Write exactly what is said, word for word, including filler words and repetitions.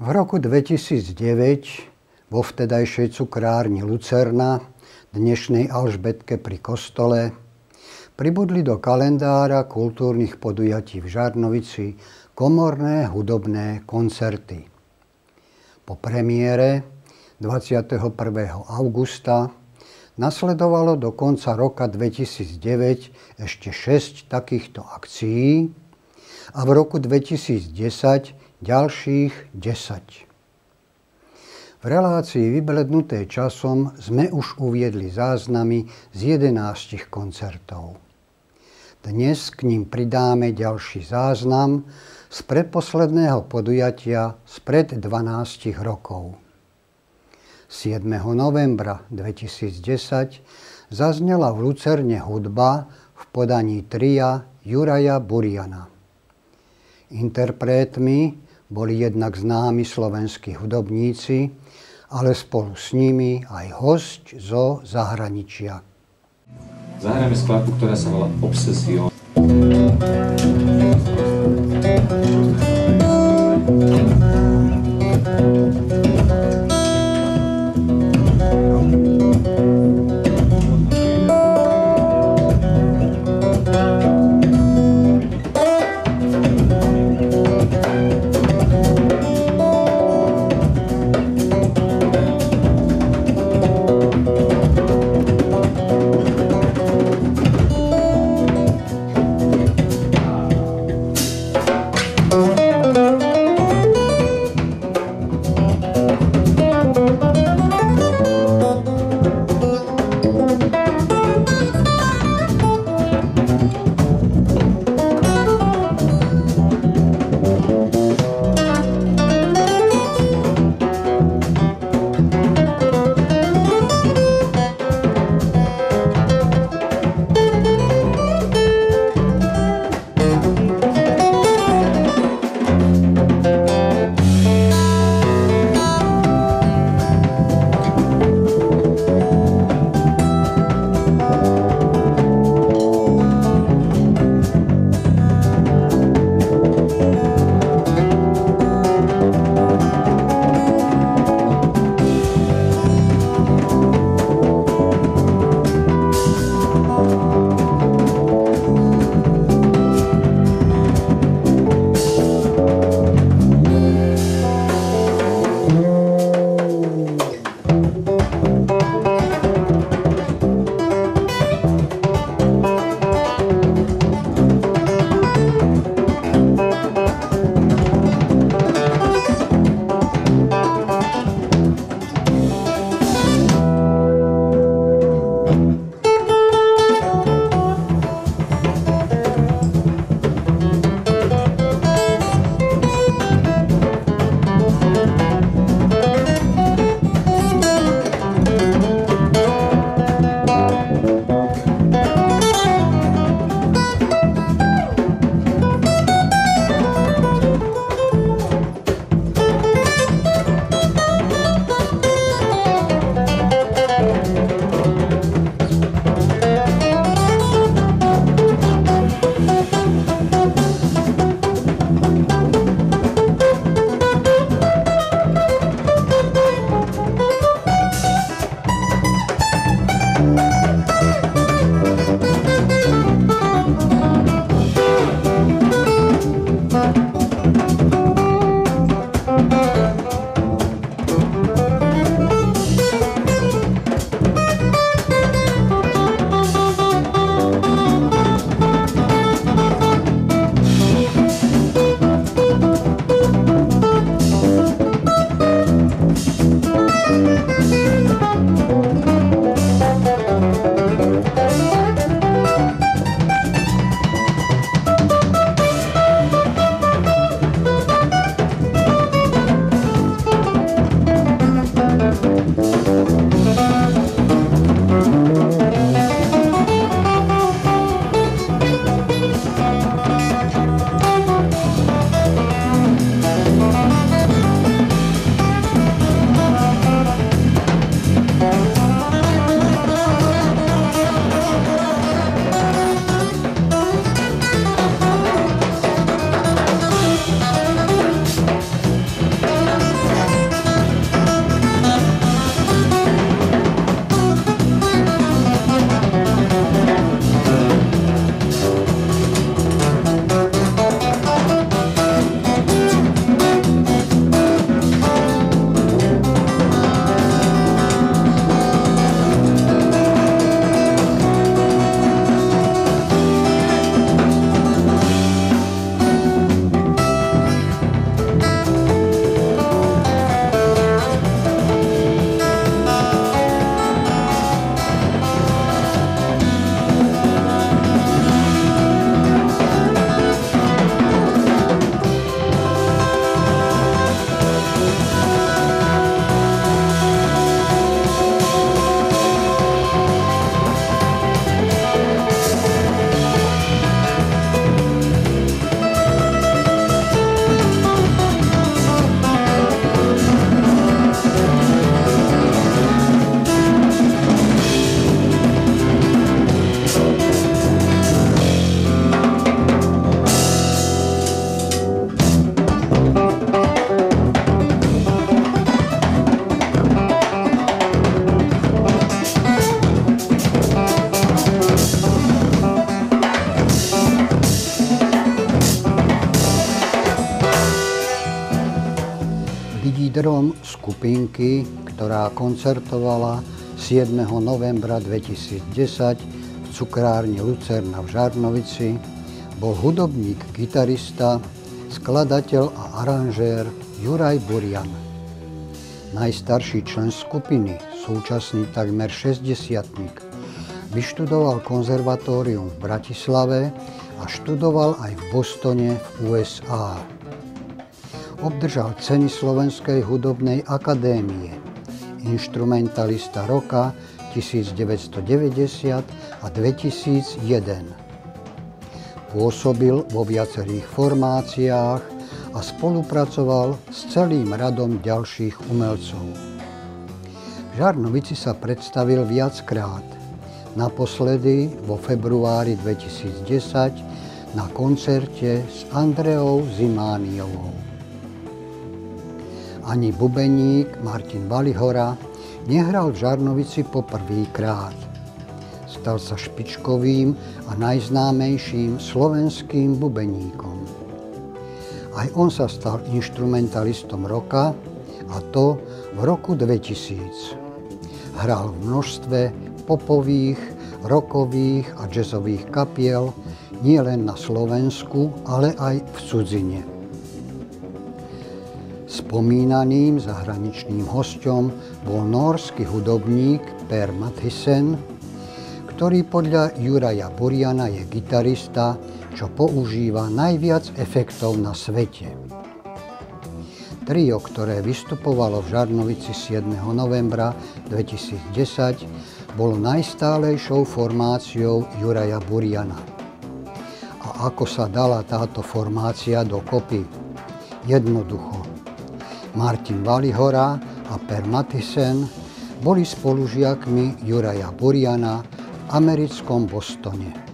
V roku dvetisícdeväť vo vtedajšej cukrárni Lucerna, dnešnej Alžbetke pri kostole, pribudli do kalendára kultúrnych podujatí v Žarnovici komorné hudobné koncerty. Po premiére dvadsiateho prvého augusta nasledovalo do konca roka dvetisícdeväť ešte šesť takýchto akcií a v roku dvetisícdesať ďalších desať. V relácii vyblednutej časom sme už uviedli záznamy z jedenástich koncertov. Dnes k ním pridáme ďalší záznam z predposledného podujatia spred dvanástich rokov. siedmeho novembra dvetisícdesať zaznela v Lucerne hudba v podaní tria Juraja Buriana. Interprétmi boli jednak známi slovenskí hudobníci, ale spolu s nimi aj hosť zo zahraničia. Zahrajeme skladbu, ktorá sa volá Obsesio. lídrom skupinky, ktorá koncertovala siedmeho novembra dvetisícdesať v cukrárni Lucerna v Žarnovici, bol hudobník, gitarista, skladateľ a aranžér Juraj Burian. Najstarší člen skupiny, súčasný takmer šesťdesiatnik, vyštudoval konzervatórium v Bratislave a študoval aj v Bostone v ú es á. Obdržal ceny Slovenskej hudobnej akadémie, inštrumentalista roka devätnásťstodeväťdesiat a dvetisícjeden. Pôsobil vo viacerých formáciách a spolupracoval s celým radom ďalších umelcov. V Žarnovici sa predstavil viackrát, naposledy vo februári dvetisícdesať na koncerte s Andreou Zimániovou. Ani bubeník Martin Valihora nehral v Žarnovici poprvýkrát. Stal sa špičkovým a najznámejším slovenským bubeníkom. Aj on sa stal inštrumentalistom roka, a to v roku dvetisíc. Hral v množstve popových, rockových a jazzových kapiel nielen na Slovensku, ale aj v cudzine. Spomínaným zahraničným hosťom bol nórsky hudobník Per Mathiesen, ktorý podľa Juraja Buriana je gitarista, čo používa najviac efektov na svete. Trio, ktoré vystupovalo v Žarnovici siedmeho novembra dvetisícdesať, bolo najstálejšou formáciou Juraja Buriana. A ako sa dala táto formácia dokopy? Jednoducho. Martin Valihora a Per Mathiesen boli spolužiakmi Juraja Buriana v americkom Bostone.